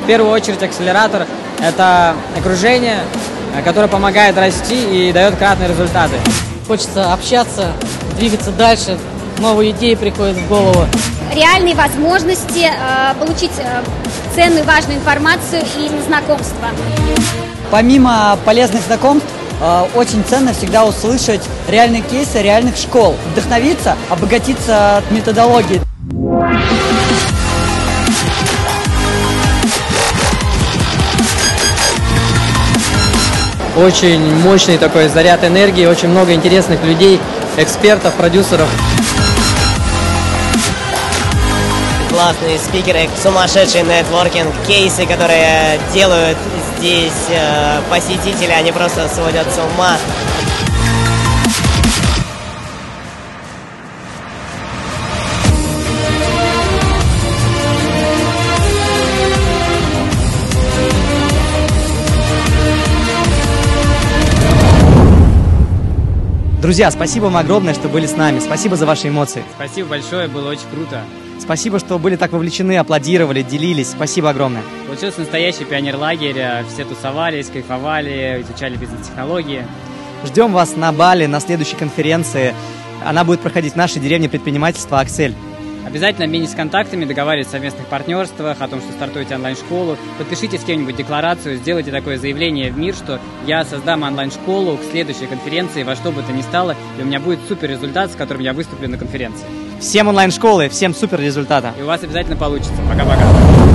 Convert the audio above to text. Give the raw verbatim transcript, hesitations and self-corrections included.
В первую очередь акселератор – это окружение, которое помогает расти и дает кратные результаты. Хочется общаться, двигаться дальше, новые идеи приходят в голову. Реальные возможности э, получить э, ценную, важную информацию и знакомства. Помимо полезных знакомств, э, очень ценно всегда услышать реальные кейсы реальных школ, вдохновиться, обогатиться от методологии. Очень мощный такой заряд энергии, очень много интересных людей, экспертов, продюсеров. Классные спикеры, сумасшедший нетворкинг, кейсы, которые делают здесь э, посетители, они просто сводят с ума. Друзья, спасибо вам огромное, что были с нами. Спасибо за ваши эмоции. Спасибо большое, было очень круто. Спасибо, что были так вовлечены, аплодировали, делились. Спасибо огромное. Получился настоящий пионер-лагерь. Все тусовались, кайфовали, изучали бизнес-технологии. Ждем вас на Бали, на следующей конференции. Она будет проходить в нашей деревне предпринимательства «Аксель». Обязательно обменитесь контактами, договаривайтесь о совместных партнерствах, о том, что стартуете онлайн-школу. Подпишите с кем-нибудь декларацию, сделайте такое заявление в мир, что я создам онлайн-школу к следующей конференции во что бы то ни стало, и у меня будет супер результат, с которым я выступлю на конференции. Всем онлайн-школы, всем супер результата. И у вас обязательно получится. Пока-пока.